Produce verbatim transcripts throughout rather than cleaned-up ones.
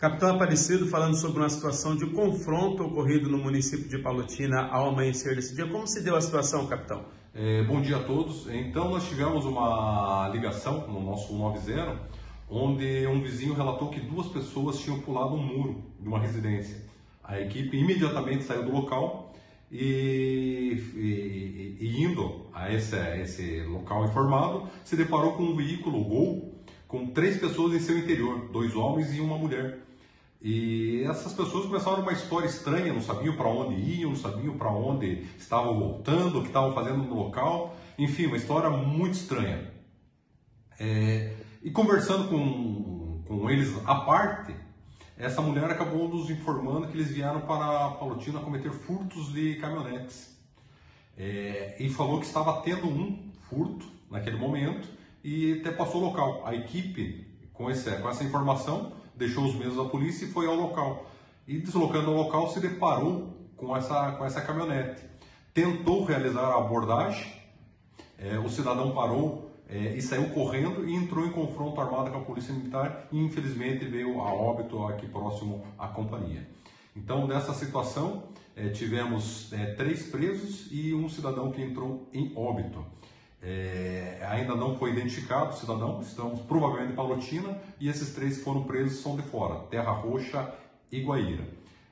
Capitão Aparecido, falando sobre uma situação de confronto ocorrido no município de Palotina ao amanhecer desse dia. Como se deu a situação, capitão? É, bom dia a todos. Então, nós tivemos uma ligação no nosso cento e noventa, onde um vizinho relatou que duas pessoas tinham pulado um muro de uma residência. A equipe imediatamente saiu do local e, e, e indo a esse, esse local informado, se deparou com um veículo Gol com três pessoas em seu interior, dois homens e uma mulher. E essas pessoas começaram uma história estranha, não sabiam para onde iam, não sabiam para onde estavam voltando, o que estavam fazendo no local. Enfim, uma história muito estranha. É, e conversando com, com eles à parte, essa mulher acabou nos informando que eles vieram para Palotina cometer furtos de caminhonetes. É, e falou que estava tendo um furto naquele momento e até passou o local. A equipe, com, esse, com essa informação, deixou os meios da polícia e foi ao local. E deslocando ao local, se deparou com essa, com essa caminhonete. Tentou realizar a abordagem, é, o cidadão parou é, e saiu correndo e entrou em confronto armado com a polícia militar e infelizmente veio a óbito aqui próximo à companhia. Então, nessa situação, é, tivemos é, três presos e um cidadão que entrou em óbito. É, ainda não foi identificado o cidadão, estamos provavelmente em Palotina, e esses três que foram presos são de fora, Terra Roxa e Guaíra.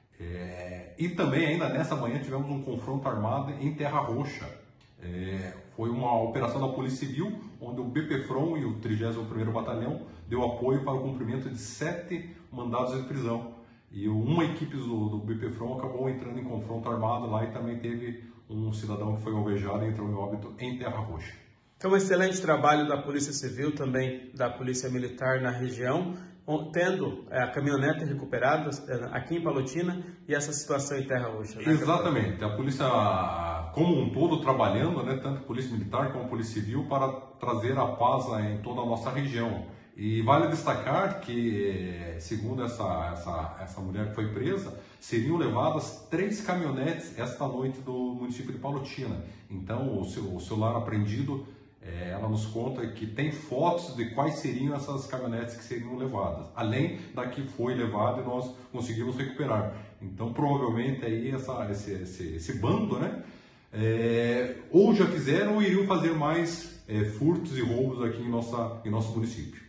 É, e também ainda nessa manhã tivemos um confronto armado em Terra Roxa. É, foi uma operação da Polícia Civil, onde o BPFROM e o trigésimo primeiro Batalhão deu apoio para o cumprimento de sete mandados de prisão. E uma equipe do, do BPFROM acabou entrando em confronto armado lá e também teve um cidadão que foi alvejado e entrou em óbito em Terra Roxa. Então, um excelente trabalho da Polícia Civil, também da Polícia Militar na região, tendo a caminhonete recuperada aqui em Palotina e essa situação em Terra Roxa. Né? Exatamente. A polícia como um todo trabalhando, né, tanto a Polícia Militar como a Polícia Civil, para trazer a paz em toda a nossa região. E vale destacar que, segundo essa, essa, essa mulher que foi presa, seriam levadas três caminhonetes esta noite do município de Palotina. Então, o, seu, o celular apreendido, é, ela nos conta que tem fotos de quais seriam essas caminhonetes que seriam levadas, além da que foi levada e nós conseguimos recuperar. Então, provavelmente, aí essa, esse, esse, esse bando, né, é, ou já fizeram ou iriam fazer mais é, furtos e roubos aqui em, nossa, em nosso município.